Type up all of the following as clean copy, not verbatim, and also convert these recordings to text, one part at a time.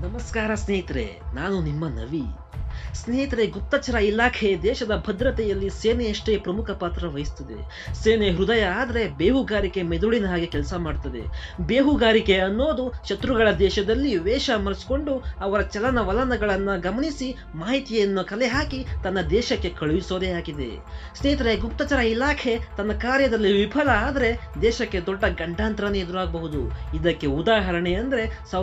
ನಮಸ್ಕಾರ ಸ್ನೇಹಿತರೆ, ನಾನು ನಿಮ್ಮ ನವಿ. ಸ್ನೇಹಿತರೆ, ಗುಪ್ತಚರ ಇಲಾಖೆ ದೇಶದ ಭದ್ರತೆಯಲ್ಲಿ ಸೇನೆಯಷ್ಟೇ ಪ್ರಮುಖ ಪಾತ್ರ ವಹಿಸುತ್ತದೆ. ಸೇನೆ ಹೃದಯ ಆದರೆ ಬೇಹುಗಾರಿಕೆ ಮೆದುಳಿನ ಹಾಗೆ ಕೆಲಸ ಮಾಡ್ತದೆ. ಬೇಹುಗಾರಿಕೆ ಅನ್ನೋದು ಶತ್ರುಗಳ ದೇಶದಲ್ಲಿ ವೇಷ ಮರೆಸಿಕೊಂಡು ಅವರ ಚಲನವಲನಗಳನ್ನು ಗಮನಿಸಿ ಮಾಹಿತಿಯನ್ನು ಕಲೆ ಹಾಕಿ ತನ್ನ ದೇಶಕ್ಕೆ ಕಳುಹಿಸೋದೇ ಆಗಿದೆ. ಸ್ನೇಹಿತರೆ, ಗುಪ್ತಚರ ಇಲಾಖೆ ತನ್ನ ಕಾರ್ಯದಲ್ಲಿ ವಿಫಲ ಆದರೆ ದೇಶಕ್ಕೆ ದೊಡ್ಡ ಗಂಡಾಂತರನೇ ಎದುರಾಗಬಹುದು. ಇದಕ್ಕೆ ಉದಾಹರಣೆ ಅಂದರೆ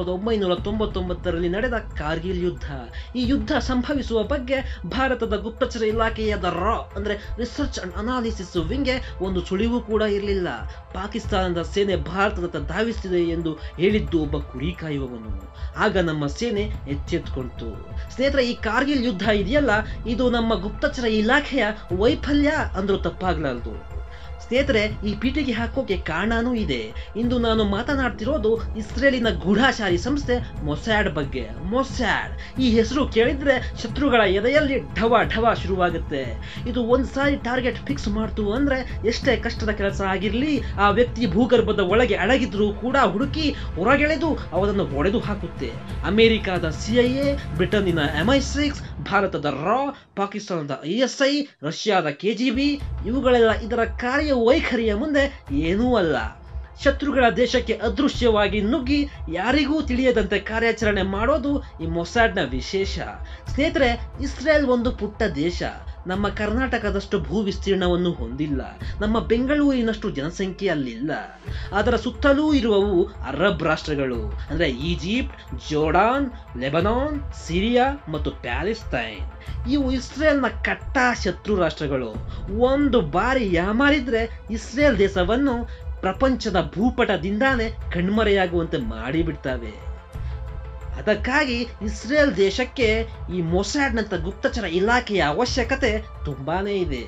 1999ರಲ್ಲಿ ನಡೆದ ಕಾರ್ಗಿಲ್ ಯುದ್ಧ. ಈ ಯುದ್ಧ ಸಂಭವಿಸುವ ಬಗ್ಗೆ ಭಾರತದ ಗುಪ್ತಚರ ಇಲಾಖೆಯಾದ ರಾ ಅಂದ್ರೆ ರಿಸರ್ಚ್ ಅಂಡ್ ಅನಾಲಿಸಿಸ್ ವಿಂಗ್ಗೆ ಒಂದು ಸುಳಿವು ಕೂಡ ಇರಲಿಲ್ಲ. ಪಾಕಿಸ್ತಾನದ ಸೇನೆ ಭಾರತದತ್ತ ಧಾವಿಸುತ್ತಿದೆ ಎಂದು ಹೇಳಿದ್ದು ಒಬ್ಬ ಕುರಿ ಕಾಯುವವನು. ಆಗ ನಮ್ಮ ಸೇನೆ ಎಚ್ಚೆತ್ತುಕೊಂಡಿತು. ಸ್ನೇಹಿತರೆ, ಈ ಕಾರ್ಗಿಲ್ ಯುದ್ಧ ಇದೆಯಲ್ಲ, ಇದು ನಮ್ಮ ಗುಪ್ತಚರ ಇಲಾಖೆಯ ವೈಫಲ್ಯ ಅಂದ್ರೂ ತಪ್ಪಾಗ್ಲಾರ್ದು. ಸ್ನೇಹಿತರೆ, ಈ ಪೀಠಿಗೆ ಹಾಕೋಕೆ ಕಾರಣನೂ ಇದೆ. ಇಂದು ನಾನು ಮಾತನಾಡ್ತಿರೋದು ಇಸ್ರೇಲಿನ ಗೂಢಾಚಾರಿ ಸಂಸ್ಥೆ ಮೊಸಾಡ್ ಬಗ್ಗೆ. ಮೊಸಾಡ್ ಈ ಹೆಸರು ಕೇಳಿದ್ರೆ ಶತ್ರುಗಳ ಎದೆಯಲ್ಲಿ ಢವ ಢವ ಶುರುವಾಗುತ್ತೆ. ಇದು ಒಂದ್ಸಾರಿ ಟಾರ್ಗೆಟ್ ಫಿಕ್ಸ್ ಮಾಡ್ತು ಅಂದ್ರೆ ಎಷ್ಟೇ ಕಷ್ಟದ ಕೆಲಸ ಆಗಿರ್ಲಿ, ಆ ವ್ಯಕ್ತಿ ಭೂಗರ್ಭದ ಒಳಗೆ ಅಡಗಿದ್ರೂ ಕೂಡ ಹುಡುಕಿ ಹೊರಗೆಳೆದು ಅವರನ್ನು ಒಡೆದು ಹಾಕುತ್ತೆ. ಅಮೆರಿಕಾದ CIA, ಬ್ರಿಟನ್ನಿನ MI6, ಭಾರತದ ರಾ, ಪಾಕಿಸ್ತಾನದ ISI, ರಷ್ಯಾದ KGB ಇವುಗಳೆಲ್ಲ ಇದರ ಕಾರ್ಯ ವೈಖರಿಯ ಮುಂದೆ ಏನೂ ಅಲ್ಲ. ಶತ್ರುಗಳ ದೇಶಕ್ಕೆ ಅದೃಶ್ಯವಾಗಿ ನುಗ್ಗಿ ಯಾರಿಗೂ ತಿಳಿಯದಂತೆ ಕಾರ್ಯಾಚರಣೆ ಮಾಡೋದು ಈ ಮೊಸಾಡ್ನ ವಿಶೇಷ. ಸ್ನೇಹಿತರೆ, ಇಸ್ರೇಲ್ ಒಂದು ಪುಟ್ಟ ದೇಶ. ನಮ್ಮ ಕರ್ನಾಟಕದಷ್ಟು ಭೂ ವಿಸ್ತೀರ್ಣವನ್ನು ಹೊಂದಿಲ್ಲ. ನಮ್ಮ ಬೆಂಗಳೂರಿನಷ್ಟು ಜನಸಂಖ್ಯೆ ಅಲ್ಲಿಲ್ಲ. ಅದರ ಸುತ್ತಲೂ ಇರುವವು ಅರಬ್ ರಾಷ್ಟ್ರಗಳು, ಅಂದ್ರೆ ಈಜಿಪ್ಟ್, ಜೋರ್ಡಾನ್, ಲೆಬನಾನ್, ಸಿರಿಯಾ ಮತ್ತು ಪ್ಯಾಲೆಸ್ತೈನ್. ಇವು ಇಸ್ರೇಲ್ನ ಕಟ್ಟಾ ಶತ್ರು ರಾಷ್ಟ್ರಗಳು. ಒಂದು ಬಾರಿ ಯಾಮಾರಿದ್ರೆ ಇಸ್ರೇಲ್ ದೇಶವನ್ನು ಪ್ರಪಂಚದ ಭೂಪಟದಿಂದಾನೇ ಕಣ್ಮರೆಯಾಗುವಂತೆ ಮಾಡಿಬಿಡ್ತವೆ. ಅದಕ್ಕಾಗಿ ಇಸ್ರೇಲ್ ದೇಶಕ್ಕೆ ಈ ಮೊಸಾಡ್ನಂತ ಗುಪ್ತಚರ ಇಲಾಖೆಯ ಅವಶ್ಯಕತೆ ತುಂಬಾನೇ ಇದೆ.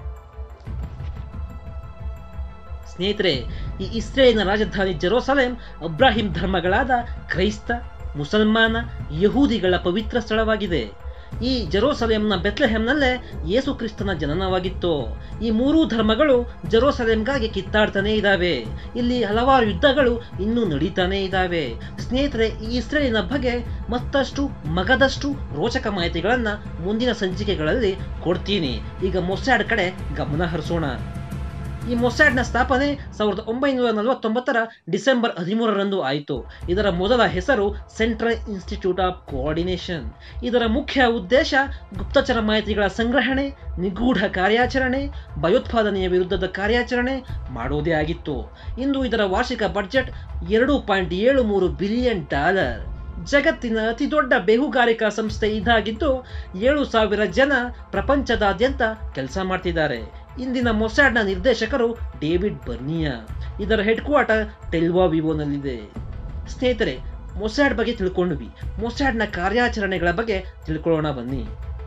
ಸ್ನೇಹಿತರೆ, ಈ ಇಸ್ರೇಲಿನ ರಾಜಧಾನಿ ಜೆರೂಸಲೇಮ್ ಅಬ್ರಾಹಿಂ ಧರ್ಮಗಳಾದ ಕ್ರೈಸ್ತ, ಮುಸಲ್ಮಾನ, ಯಹೂದಿಗಳ ಪವಿತ್ರ ಸ್ಥಳವಾಗಿದೆ. ಈ ಜೆರೂಸಲೇಂನ ಬೆತ್ಲೆಹೆಮ್ನಲ್ಲೇ ಯೇಸು ಕ್ರಿಸ್ತನ ಜನನವಾಗಿತ್ತು. ಈ ಮೂರೂ ಧರ್ಮಗಳು ಜೆರೂಸಲೇಂಗಾಗಿ ಕಿತ್ತಾಡ್ತಾನೆ ಇದ್ದಾವೆ. ಇಲ್ಲಿ ಹಲವಾರು ಯುದ್ಧಗಳು ಇನ್ನೂ ನಡೀತಾನೆ ಇದ್ದಾವೆ. ಸ್ನೇಹಿತರೆ, ಈ ಇಸ್ರೇಲಿನ ಬಗ್ಗೆ ಮತ್ತಷ್ಟು ಮಗದಷ್ಟು ರೋಚಕ ಮಾಹಿತಿಗಳನ್ನ ಮುಂದಿನ ಸಂಚಿಕೆಗಳಲ್ಲಿ ಕೊಡ್ತೀನಿ. ಈಗ ಮೊಸಾಡ್ ಕಡೆ ಗಮನ ಹರಿಸೋಣ. ಈ ಮೊಸಾಡ್ನ ಸ್ಥಾಪನೆ 1949ರ ಡಿಸೆಂಬರ್ 13ರಂದು ಆಯಿತು. ಇದರ ಮೊದಲ ಹೆಸರು ಸೆಂಟ್ರಲ್ ಇನ್ಸ್ಟಿಟ್ಯೂಟ್ ಆಫ್ ಕೋಆರ್ಡಿನೇಷನ್. ಇದರ ಮುಖ್ಯ ಉದ್ದೇಶ ಗುಪ್ತಚರ ಮಾಹಿತಿಗಳ ಸಂಗ್ರಹಣೆ, ನಿಗೂಢ ಕಾರ್ಯಾಚರಣೆ, ಭಯೋತ್ಪಾದನೆಯ ವಿರುದ್ಧದ ಕಾರ್ಯಾಚರಣೆ ಮಾಡೋದೇ ಆಗಿತ್ತು. ಇಂದು ಇದರ ವಾರ್ಷಿಕ ಬಡ್ಜೆಟ್ $2.73 ಬಿಲಿಯನ್. ಜಗತ್ತಿನ ಅತಿ ದೊಡ್ಡ ಬೇಹುಗಾರಿಕಾ ಸಂಸ್ಥೆ ಇದಾಗಿದ್ದು 7,000 ಜನ ಪ್ರಪಂಚದಾದ್ಯಂತ ಕೆಲಸ ಮಾಡ್ತಿದ್ದಾರೆ. ಇಂದಿನ ಮೊಸಾಡ್ನ ನಿರ್ದೇಶಕರು ಡೇವಿಡ್ ಬರ್ನಿಯಾ. ಇದರ ಹೆಡ್ ಕ್ವಾರ್ಟರ್ ಟೆಲ್ವಾವಿವೋನಲ್ಲಿದೆ. ಸ್ನೇಹಿತರೆ, ಮೊಸಾಡ್ ಬಗ್ಗೆ ತಿಳ್ಕೊಂಡ್ವಿ. ಮೊಸಾಡ್ನ ಕಾರ್ಯಾಚರಣೆಗಳ ಬಗ್ಗೆ ತಿಳ್ಕೊಳ್ಳೋಣ ಬನ್ನಿ.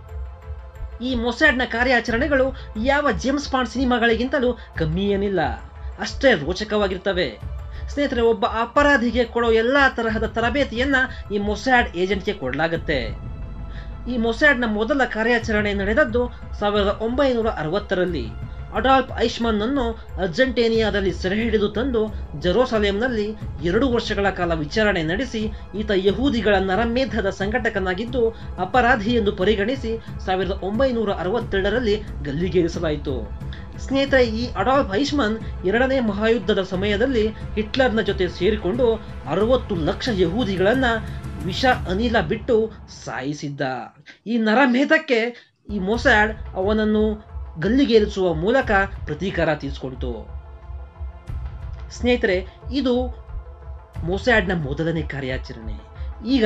ಈ ಮೊಸಾಡ್ನ ಕಾರ್ಯಾಚರಣೆಗಳು ಯಾವ ಜೇಮ್ಸ್ ಬಾಂಡ್ ಸಿನಿಮಾಗಳಿಗಿಂತಲೂ ಕಮ್ಮಿ ಏನಿಲ್ಲ, ಅಷ್ಟೇ ರೋಚಕವಾಗಿರ್ತವೆ. ಸ್ನೇಹಿತರೆ, ಒಬ್ಬ ಅಪರಾಧಿಗೆ ಕೊಡೋ ಎಲ್ಲಾ ತರಹದ ತರಬೇತಿಯನ್ನ ಈ ಮೊಸಾಡ್ ಏಜೆಂಟ್ಗೆ ಕೊಡಲಾಗುತ್ತೆ. ಈ ಮೊಸಾಡ್ನ ಮೊದಲ ಕಾರ್ಯಾಚರಣೆ ನಡೆದದ್ದು 1960ರಲ್ಲಿ. ಅಡಾಲ್ಫ್ ಐಷ್ಮನ್ ಅನ್ನು ಅರ್ಜೆಂಟೇನಿಯಾದಲ್ಲಿ ಸೆರೆ ಹಿಡಿದು ತಂದು ಜೆರೂಸಲೇಂನಲ್ಲಿ 2 ವರ್ಷಗಳ ಕಾಲ ವಿಚಾರಣೆ ನಡೆಸಿ ಈತ ಯಹೂದಿಗಳ ನರಮೇಧದ ಸಂಘಟಕನಾಗಿದ್ದು ಅಪರಾಧಿ ಎಂದು ಪರಿಗಣಿಸಿ 1962ರಲ್ಲಿ ಗಲ್ಲಿಗೇರಿಸಲಾಯಿತು. ಸ್ನೇಹಿತರೆ, ಈ ಅಡಾಲ್ಫ್ ಐಷ್ಮನ್ 2ನೇ ಮಹಾಯುದ್ಧದ ಸಮಯದಲ್ಲಿ ಹಿಟ್ಲರ್ನ ಜೊತೆ ಸೇರಿಕೊಂಡು 60 ಲಕ್ಷ ಯಹೂದಿಗಳನ್ನ ವಿಷ ಅನಿಲ ಬಿಟ್ಟು ಸಾಯಿಸಿದ್ದ. ಈ ನರಮೇಧಕ್ಕೆ ಈ ಮೊಸಾಡ್ ಅವನನ್ನು ಗಲ್ಲಿಗೇರಿಸುವ ಮೂಲಕ ಪ್ರತೀಕಾರ ತೀರಿಸಿಕೊಂಡಿತು. ಸ್ನೇಹಿತರೆ, ಇದು ಮೊಸಾಡ್ನ ಮೊದಲನೇ ಕಾರ್ಯಾಚರಣೆ. ಈಗ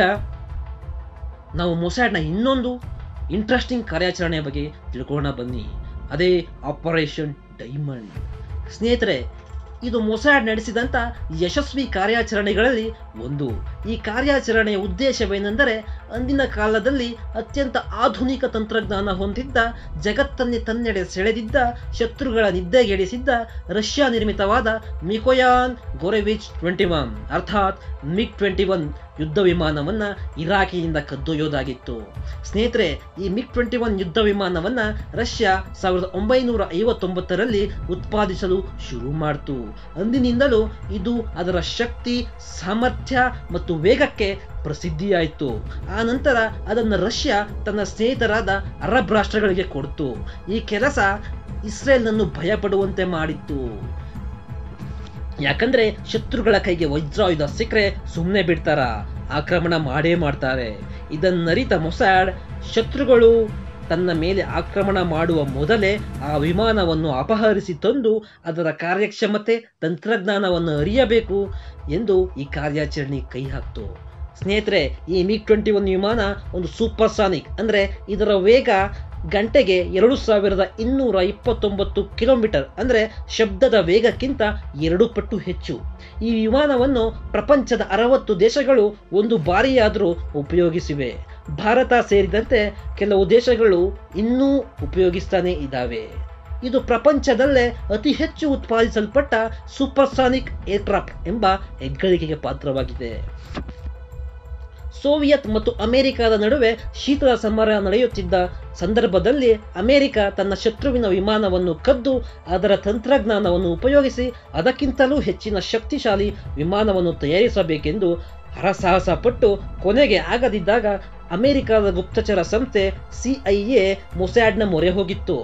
ನಾವು ಮೊಸಾಡ್ನ ಇನ್ನೊಂದು ಇಂಟ್ರೆಸ್ಟಿಂಗ್ ಕಾರ್ಯಾಚರಣೆಯ ಬಗ್ಗೆ ತಿಳ್ಕೊಳ್ಳೋಣ ಬನ್ನಿ. ಅದೇ ಆಪರೇಷನ್ ಡೈಮಂಡ್. ಸ್ನೇಹಿತರೆ, ಇದು ಮೊಸಾಡ್ ನಡೆಸಿದಂಥ ಯಶಸ್ವಿ ಕಾರ್ಯಾಚರಣೆಗಳಲ್ಲಿ ಒಂದು. ಈ ಕಾರ್ಯಾಚರಣೆಯ ಉದ್ದೇಶವೇನೆಂದರೆ ಅಂದಿನ ಕಾಲದಲ್ಲಿ ಅತ್ಯಂತ ಆಧುನಿಕ ತಂತ್ರಜ್ಞಾನ ಹೊಂದಿದ್ದ, ಜಗತ್ತನ್ನೇ ತನ್ನೆಡೆ ಸೆಳೆದಿದ್ದ, ಶತ್ರುಗಳ ನಿದ್ದೆಗೆಡಿಸಿದ್ದ ರಷ್ಯಾ ನಿರ್ಮಿತವಾದ ಮಿಕೋಯಾನ್ ಗೋರೆವಿಚ್ 21 ಅರ್ಥಾತ್ MiG-21 ಯುದ್ಧ ವಿಮಾನವನ್ನ ಇರಾಕಿನಿಂದ ಕದ್ದೊಯ್ಯೋದಾಗಿತ್ತು. ಸ್ನೇಹಿತರೆ, ಈ MiG-21 ಯುದ್ಧ ವಿಮಾನವನ್ನ ರಷ್ಯಾ 1959ರಲ್ಲಿ ಉತ್ಪಾದಿಸಲು ಶುರು ಮಾಡಿತು. ಅಂದಿನಿಂದಲೂ ಇದು ಅದರ ಶಕ್ತಿ, ಸಾಮರ್ಥ್ಯ ಮತ್ತು ವೇಗಕ್ಕೆ ಪ್ರಸಿದ್ಧಿಯಾಯಿತು. ಆ ನಂತರ ಅದನ್ನು ರಷ್ಯಾ ತನ್ನ ಸ್ನೇಹಿತರಾದ ಅರಬ್ ರಾಷ್ಟ್ರಗಳಿಗೆ ಕೊಡ್ತು. ಈ ಕೆಲಸ ಇಸ್ರೇಲ್ನನ್ನು ಭಯಪಡುವಂತೆ ಮಾಡಿತ್ತು. ಯಾಕಂದ್ರೆ ಶತ್ರುಗಳ ಕೈಗೆ ವಜ್ರಾಯುಧ ಸಿಕ್ಕರೆ ಸುಮ್ಮನೆ ಬಿಡ್ತಾರ, ಆಕ್ರಮಣ ಮಾಡೇ ಮಾಡ್ತಾರೆ. ಇದನ್ನರಿತ ಮೊಸಾಡ್ ಶತ್ರುಗಳು ತನ್ನ ಮೇಲೆ ಆಕ್ರಮಣ ಮಾಡುವ ಮೊದಲೇ ಆ ವಿಮಾನವನ್ನು ಅಪಹರಿಸಿ ತಂದು ಅದರ ಕಾರ್ಯಕ್ಷಮತೆ, ತಂತ್ರಜ್ಞಾನವನ್ನು ಅರಿಯಬೇಕು ಎಂದು ಈ ಕಾರ್ಯಾಚರಣೆ ಕೈ ಹಾಕ್ತು. ಸ್ನೇಹಿತರೆ, ಈ MiG-21 ವಿಮಾನ ಒಂದು ಸೂಪರ್ಸಾನಿಕ್, ಅಂದ್ರೆ ಇದರ ವೇಗ ಗಂಟೆಗೆ 2229 ಕಿಲೋಮೀಟರ್, ಅಂದ್ರೆ ಶಬ್ದದ ವೇಗಕ್ಕಿಂತ 2 ಪಟ್ಟು ಹೆಚ್ಚು. ಈ ವಿಮಾನವನ್ನು ಪ್ರಪಂಚದ 60 ದೇಶಗಳು ಒಂದು ಬಾರಿಯಾದರೂ ಉಪಯೋಗಿಸಿವೆ. ಭಾರತ ಸೇರಿದಂತೆ ಕೆಲವು ದೇಶಗಳು ಇನ್ನೂ ಉಪಯೋಗಿಸ್ತಾನೆ ಇದ್ದಾವೆ. ಇದು ಪ್ರಪಂಚದಲ್ಲೇ ಅತಿ ಹೆಚ್ಚು ಉತ್ಪಾದಿಸಲ್ಪಟ್ಟ ಸೂಪರ್ಸಾನಿಕ್ ಏರ್ಕ್ರಾಫ್ಟ್ ಎಂಬ ಹೆಗ್ಗಳಿಕೆಗೆ ಪಾತ್ರವಾಗಿದೆ. ಸೋವಿಯತ್ ಮತ್ತು ಅಮೆರಿಕದ ನಡುವೆ ಶೀತಲ ಸಮರ ನಡೆಯುತ್ತಿದ್ದ ಸಂದರ್ಭದಲ್ಲಿ ಅಮೆರಿಕ ತನ್ನ ಶತ್ರುವಿನ ವಿಮಾನವನ್ನು ಕದ್ದು ಅದರ ತಂತ್ರಜ್ಞಾನವನ್ನು ಉಪಯೋಗಿಸಿ ಅದಕ್ಕಿಂತಲೂ ಹೆಚ್ಚಿನ ಶಕ್ತಿಶಾಲಿ ವಿಮಾನವನ್ನು ತಯಾರಿಸಬೇಕೆಂದು ಹರಸಾಹಸ ಪಟ್ಟು ಕೊನೆಗೆ ಆಗದಿದ್ದಾಗ ಅಮೆರಿಕದ ಗುಪ್ತಚರ ಸಂಸ್ಥೆ CIA ಮೊಸಾಡ್ನ ಮೊರೆ ಹೋಗಿತ್ತು.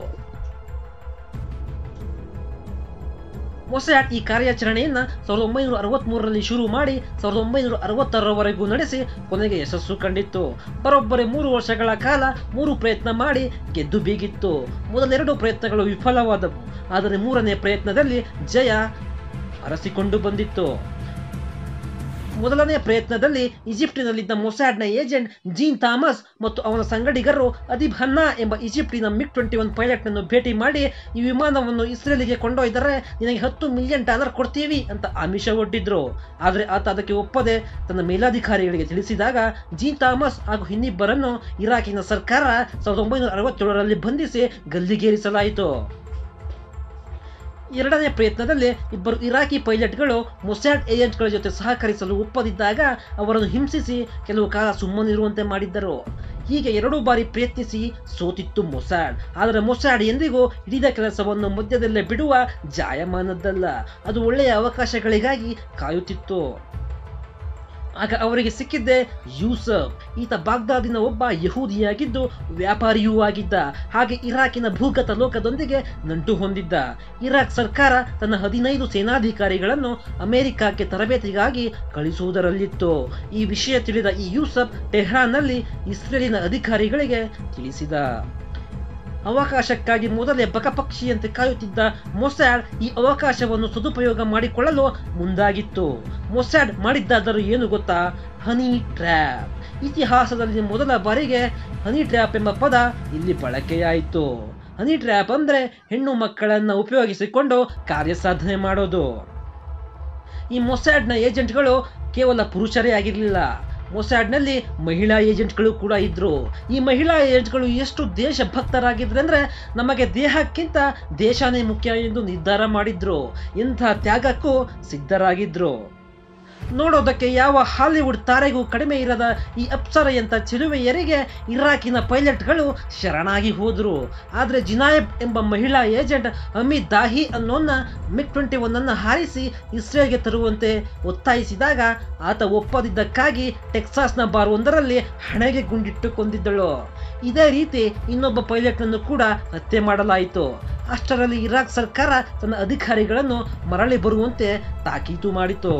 ಮೊಸಾಡ್ ಈ ಕಾರ್ಯಾಚರಣೆಯನ್ನ 1963ರಲ್ಲಿ ಶುರು ಮಾಡಿ 1966ರವರೆಗೂ ನಡೆಸಿ ಕೊನೆಗೆ ಯಶಸ್ಸು ಕಂಡಿತ್ತು. ಬರೋಬ್ಬರಿ 3 ವರ್ಷಗಳ ಕಾಲ 3 ಪ್ರಯತ್ನ ಮಾಡಿ ಗೆದ್ದು ಬೀಗಿತ್ತು. ಮೊದಲೆರಡು ಪ್ರಯತ್ನಗಳು ವಿಫಲವಾದವು, ಆದರೆ 3ನೇ ಪ್ರಯತ್ನದಲ್ಲಿ ಜಯ ಅರಸಿಕೊಂಡು ಬಂದಿತ್ತು. ಮೊದಲನೇ ಪ್ರಯತ್ನದಲ್ಲಿ ಈಜಿಪ್ಟಿನಲ್ಲಿದ್ದ ಮೊಸಾಡ್ನ ಏಜೆಂಟ್ ಜೀನ್ ಥಾಮಸ್ ಮತ್ತು ಅವನ ಸಂಗಡಿಗರು ಅದಿಬ್ ಹನ್ನಾ ಎಂಬ ಈಜಿಪ್ಟಿನ MiG-21 ಪೈಲಟ್ನನ್ನು ಭೇಟಿ ಮಾಡಿ, ಈ ವಿಮಾನವನ್ನು ಇಸ್ರೇಲಿಗೆ ಕೊಂಡೊಯ್ದರೆ ನಿನಗೆ $10 ಮಿಲಿಯನ್ ಕೊಡ್ತೀವಿ ಅಂತ ಆಮಿಷ ಒಡ್ಡಿದ್ರು. ಆದರೆ ಆತ ಅದಕ್ಕೆ ಒಪ್ಪದೆ ತನ್ನ ಮೇಲಾಧಿಕಾರಿಗಳಿಗೆ ತಿಳಿಸಿದಾಗ ಜೀನ್ ಥಾಮಸ್ ಹಾಗೂ ಇನ್ನಿಬ್ಬರನ್ನು ಇರಾಕಿನ ಸರ್ಕಾರ 1967ರಲ್ಲಿ ಬಂಧಿಸಿ ಗಲ್ಲಿಗೇರಿಸಲಾಯಿತು. ಎರಡನೇ ಪ್ರಯತ್ನದಲ್ಲಿ ಇಬ್ಬರು ಇರಾಕಿ ಪೈಲಟ್ಗಳು ಮೊಸಾಡ್ ಏಜೆಂಟ್ಗಳ ಜೊತೆ ಸಹಕರಿಸಲು ಒಪ್ಪದಿದ್ದಾಗ ಅವರನ್ನು ಹಿಂಸಿಸಿ ಕೆಲವು ಕಾಲ ಸುಮ್ಮನಿರುವಂತೆ ಮಾಡಿದ್ದರು. ಹೀಗೆ 2 ಬಾರಿ ಪ್ರಯತ್ನಿಸಿ ಸೋತಿತ್ತು ಮೊಸಾಡ್. ಆದರೆ ಮೊಸಾಡ್ ಎಂದಿಗೂ ಹಿಡಿದ ಕೆಲಸವನ್ನು ಮಧ್ಯದಲ್ಲೇ ಬಿಡುವ ಜಾಯಮಾನದ್ದಲ್ಲ. ಅದು ಒಳ್ಳೆಯ ಅವಕಾಶಗಳಿಗಾಗಿ ಕಾಯುತ್ತಿತ್ತು. ಆಗ ಅವರಿಗೆ ಸಿಕ್ಕಿದ್ದೆ ಯೂಸಫ್. ಈತ ಬಾಗ್ದಾದಿನ ಒಬ್ಬ ಯಹೂದಿಯಾಗಿದ್ದು ವ್ಯಾಪಾರಿಯೂ ಆಗಿದ್ದ. ಹಾಗೆ ಇರಾಕಿನ ಭೂಗತ ಲೋಕದೊಂದಿಗೆ ನಂಟು ಹೊಂದಿದ್ದ. ಇರಾಕ್ ಸರ್ಕಾರ ತನ್ನ 15 ಸೇನಾಧಿಕಾರಿಗಳನ್ನು ಅಮೆರಿಕಕ್ಕೆ ತರಬೇತಿಗಾಗಿ ಕಳಿಸುವುದರಲ್ಲಿತ್ತು. ಈ ವಿಷಯ ತಿಳಿದ ಈ ಯೂಸಫ್ ಟೆಹ್ರಾನ್ನಲ್ಲಿ ಇಸ್ರೇಲಿನ ಅಧಿಕಾರಿಗಳಿಗೆ ತಿಳಿಸಿದ. ಅವಕಾಶಕ್ಕಾಗಿ ಮೊದಲೇ ಬಕಪಕ್ಷಿಯಂತೆ ಕಾಯುತ್ತಿದ್ದ ಮೊಸಾಡ್ ಈ ಅವಕಾಶವನ್ನು ಸದುಪಯೋಗ ಮಾಡಿಕೊಳ್ಳಲು ಮುಂದಾಗಿತ್ತು. ಮೊಸಾಡ್ ಮಾಡಿದ್ದಾದರೂ ಏನು ಗೊತ್ತಾ? Honey trap. ಇತಿಹಾಸದಲ್ಲಿ ಮೊದಲ ಬಾರಿಗೆ ಹನಿ ಟ್ರ್ಯಾಪ್ ಎಂಬ ಪದ ಇಲ್ಲಿ ಬಳಕೆಯಾಯಿತು. ಹನಿ ಟ್ರ್ಯಾಪ್ ಅಂದ್ರೆ ಹೆಣ್ಣು ಮಕ್ಕಳನ್ನ ಉಪಯೋಗಿಸಿಕೊಂಡು ಕಾರ್ಯಸಾಧನೆ ಮಾಡೋದು. ಈ ಮೊಸಾಡ್ನ ಏಜೆಂಟ್ಗಳು ಕೇವಲ ಪುರುಷರೇ ಆಗಿರಲಿಲ್ಲ. ಮೊಸಾಡ್ನಲ್ಲಿ ಮಹಿಳಾ ಏಜೆಂಟ್ಗಳು ಕೂಡ ಇದ್ರು. ಈ ಮಹಿಳಾ ಏಜೆಂಟ್ಗಳು ಎಷ್ಟು ದೇಶಭಕ್ತರಾಗಿದ್ರು ಅಂದ್ರೆ ನಮಗೆ ದೇಹಕ್ಕಿಂತ ದೇಶನೇ ಮುಖ್ಯ ಎಂದು ನಿರ್ಧಾರ ಮಾಡಿದ್ರು. ಇಂಥ ತ್ಯಾಗಕ್ಕೂ ಸಿದ್ಧರಾಗಿದ್ರು. ನೋಡೋದಕ್ಕೆ ಯಾವ ಹಾಲಿವುಡ್ ತಾರೆಗೂ ಕಡಿಮೆ ಇರದ ಈ ಅಪ್ಸರೆಯಂತ ಚೆಲುವೆಯರಿಗೆ ಇರಾಕಿನ ಪೈಲಟ್ಗಳು ಶರಣಾಗಿ ಹೋದ್ರು. ಆದರೆ ಜಿನಾಯಬ್ ಎಂಬ ಮಹಿಳಾ ಏಜೆಂಟ್ ಅಮಿತ್ ದಾಹಿ ಅನ್ನೋನ್ನ MiG-21 ಹಾರಿಸಿ ಇಸ್ರೇಲ್ಗೆ ತರುವಂತೆ ಒತ್ತಾಯಿಸಿದಾಗ ಆತ ಒಪ್ಪದಿದ್ದಕ್ಕಾಗಿ ಟೆಕ್ಸಾಸ್ನ ಬಾರ್ ಒಂದರಲ್ಲಿ ಹಣೆಗೆ ಗುಂಡಿಟ್ಟು ಕೊಂದಿದ್ದಳು. ಇದೇ ರೀತಿ ಇನ್ನೊಬ್ಬ ಪೈಲಟ್ನನ್ನು ಕೂಡ ಹತ್ಯೆ ಮಾಡಲಾಯಿತು. ಅಷ್ಟರಲ್ಲಿ ಇರಾಕ್ ಸರ್ಕಾರ ತನ್ನ ಅಧಿಕಾರಿಗಳನ್ನು ಮರಳಿ ಬರುವಂತೆ ತಾಕೀತು ಮಾಡಿತು.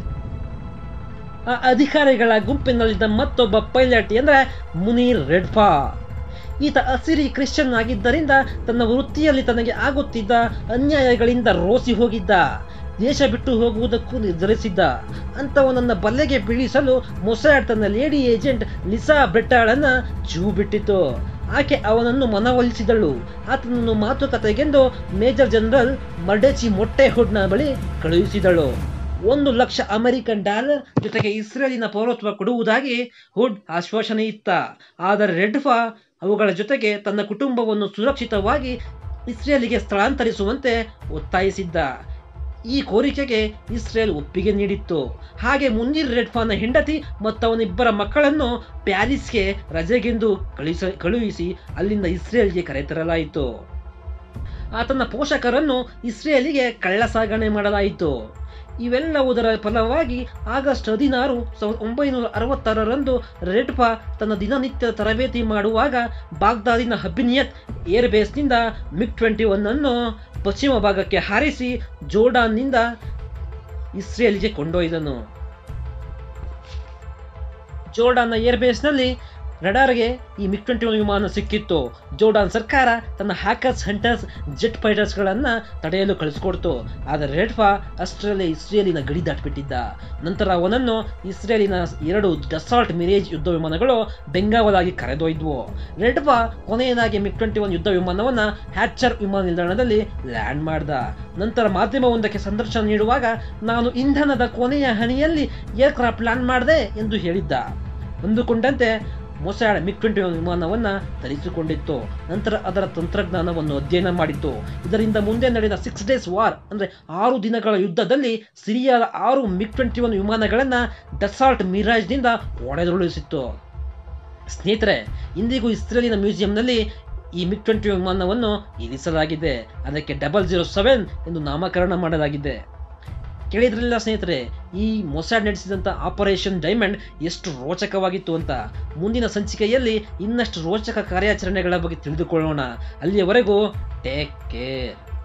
ಆ ಅಧಿಕಾರಿಗಳ ಗುಂಪಿನಲ್ಲಿದ್ದ ಮತ್ತೊಬ್ಬ ಪೈಲಟ್ ಎಂದರೆ ಮುನೀರ್ ರೆಡ್ಫಾ. ಈತ ಅಸಿರಿ ಕ್ರಿಶ್ಚಿಯನ್ ಆಗಿದ್ದರಿಂದ ತನ್ನ ವೃತ್ತಿಯಲ್ಲಿ ತನಗೆ ಆಗುತ್ತಿದ್ದ ಅನ್ಯಾಯಗಳಿಂದ ರೋಸಿ ಹೋಗಿದ್ದ. ದೇಶ ಬಿಟ್ಟು ಹೋಗುವುದಕ್ಕೂ ನಿರ್ಧರಿಸಿದ್ದ. ಅಂಥವನನ್ನ ಬಲೆಗೆ ಬೀಳಿಸಲು ಮೊಸಾಡ್ ತನ್ನ ಲೇಡಿ ಏಜೆಂಟ್ ಲಿಸಾ ಬ್ರೆಟ್ಟಾಳನ್ನ ಜೂ ಬಿಟ್ಟಿತು. ಆಕೆ ಅವನನ್ನು ಮನವೊಲಿಸಿದಳು. ಆತನನ್ನು ಮಾತುಕತೆಗೆಂದು ಮೇಜರ್ ಜನರಲ್ ಮರ್ಡೆಚಿ ಮೊಟ್ಟೆಹುಡ್ನ ಬಳಿ ಕಳುಹಿಸಿದಳು. $1,00,000 ಅಮೆರಿಕನ್ ಜೊತೆಗೆ ಇಸ್ರೇಲಿನ ಪೌರತ್ವ ಕೊಡುವುದಾಗಿ ಹುಡ್ ಆಶ್ವಾಸನೆ ಇತ್ತ. ಆದರೆ ರೆಡ್ಫಾ ಅವುಗಳ ಜೊತೆಗೆ ತನ್ನ ಕುಟುಂಬವನ್ನು ಸುರಕ್ಷಿತವಾಗಿ ಇಸ್ರೇಲಿಗೆ ಸ್ಥಳಾಂತರಿಸುವಂತೆ ಒತ್ತಾಯಿಸಿದ್ದ. ಈ ಕೋರಿಕೆಗೆ ಇಸ್ರೇಲ್ ಒಪ್ಪಿಗೆ ನೀಡಿತ್ತು. ಹಾಗೆ ಮುನೀರ್ ರೆಡ್ಫಾನ ಹೆಂಡತಿ ಮತ್ತು ಅವನಿಬ್ಬರ ಮಕ್ಕಳನ್ನು ಪ್ಯಾರಿಸ್ಗೆ ರಜೆಗೆಂದು ಕಳುಹಿಸಿ ಅಲ್ಲಿಂದ ಇಸ್ರೇಲ್ಗೆ ಕರೆತರಲಾಯಿತು. ಆತನ ಪೋಷಕರನ್ನು ಇಸ್ರೇಲಿಗೆ ಕಳ್ಳ ಸಾಗಣೆ ಮಾಡಲಾಯಿತು. ಇವೆಲ್ಲವುದರ ಫಲವಾಗಿ ಆಗಸ್ಟ್ 16, 1966ರಂದು ರೆಡ್ಫಾ ತನ್ನ ದಿನನಿತ್ಯ ತರಬೇತಿ ಮಾಡುವಾಗ ಬಾಗ್ದಾದಿನ ಹಬಿನಿಯತ್ ಏರ್ಬೇಸ್ನಿಂದ MiG-21 ಅನ್ನು ಪಶ್ಚಿಮ ಭಾಗಕ್ಕೆ ಹಾರಿಸಿ ಜೋರ್ಡಾನ್ನಿಂದ ಇಸ್ರೇಲ್ಗೆ ಕೊಂಡೊಯ್ದನು. ಜೋರ್ಡಾನ್ನ ಏರ್ಬೇಸ್ನಲ್ಲಿ ರಡಾರ್ಗೆ ಈ MiG-21 ವಿಮಾನ ಸಿಕ್ಕಿತ್ತು. ಜೋರ್ಡಾನ್ ಸರ್ಕಾರ ತನ್ನ ಹ್ಯಾಕರ್ಸ್ ಹಂಟರ್ಸ್ ಜೆಟ್ ಫೈಟರ್ಸ್ಗಳನ್ನು ತಡೆಯಲು ಕಳಿಸಿಕೊಡ್ತು. ಆದರೆ ರೆಡ್ಫಾ ಅಷ್ಟರಲ್ಲೇ ಇಸ್ರೇಲಿನ ಗಡಿ ದಾಟಿಬಿಟ್ಟಿದ್ದ. ನಂತರ ಅವನನ್ನು ಇಸ್ರೇಲಿನ 2 ಡಸಾಲ್ಟ್ ಮಿರೇಜ್ ಯುದ್ಧ ವಿಮಾನಗಳು ಬೆಂಗಾವಲಾಗಿ ಕರೆದೊಯ್ದವು. ರೆಡ್ಫಾ ಕೊನೆಯದಾಗಿ MiG-21 ಯುದ್ಧ ವಿಮಾನವನ್ನು ಹ್ಯಾಚರ್ ವಿಮಾನ ನಿಲ್ದಾಣದಲ್ಲಿ ಲ್ಯಾಂಡ್ ಮಾಡ್ದ. ನಂತರ ಮಾಧ್ಯಮವೊಂದಕ್ಕೆ ಸಂದರ್ಶನ ನೀಡುವಾಗ, ನಾನು ಇಂಧನದ ಕೊನೆಯ ಹನಿಯಲ್ಲಿ ಏರ್ಕ್ರಾಫ್ಟ್ ಲ್ಯಾಂಡ್ ಮಾಡಿದೆ ಎಂದು ಹೇಳಿದ್ದ. ಅಂದುಕೊಂಡಂತೆ ಮೊಸಾಡ್ MiG-21 ವಿಮಾನವನ್ನು ತರಿಸಿಕೊಂಡಿತ್ತು. ನಂತರ ಅದರ ತಂತ್ರಜ್ಞಾನವನ್ನು ಅಧ್ಯಯನ ಮಾಡಿತ್ತು. ಇದರಿಂದ ಮುಂದೆ ನಡೆದ 6 ಡೇಸ್ ವಾರ್ ಅಂದರೆ 6 ದಿನಗಳ ಯುದ್ಧದಲ್ಲಿ ಸಿರಿಯಾದ 6 MiG-21 ವಿಮಾನಗಳನ್ನು ಡಸಾಲ್ಟ್ ಮಿರಾಜ್ನಿಂದ ಹೊಡೆದುರುಳಿಸಿತ್ತು. ಸ್ನೇಹಿತರೆ, ಇಂದಿಗೂ ಇಸ್ರೇಲಿನ ಮ್ಯೂಸಿಯಂನಲ್ಲಿ ಈ MiG-21 ವಿಮಾನವನ್ನು ಇರಿಸಲಾಗಿದೆ. ಅದಕ್ಕೆ 007 ಎಂದು ನಾಮಕರಣ ಮಾಡಲಾಗಿದೆ. ಕೇಳಿದ್ರಲ್ಲ ಸ್ನೇಹಿತರೆ, ಈ ಮೊಸಾಡ್ ನಡೆಸಿದಂಥ ಆಪರೇಷನ್ ಡೈಮಂಡ್ ಎಷ್ಟು ರೋಚಕವಾಗಿತ್ತು ಅಂತ. ಮುಂದಿನ ಸಂಚಿಕೆಯಲ್ಲಿ ಇನ್ನಷ್ಟು ರೋಚಕ ಕಾರ್ಯಾಚರಣೆಗಳ ಬಗ್ಗೆ ತಿಳಿದುಕೊಳ್ಳೋಣ. ಅಲ್ಲಿಯವರೆಗೂ ಟೇಕ್ ಕೇರ್.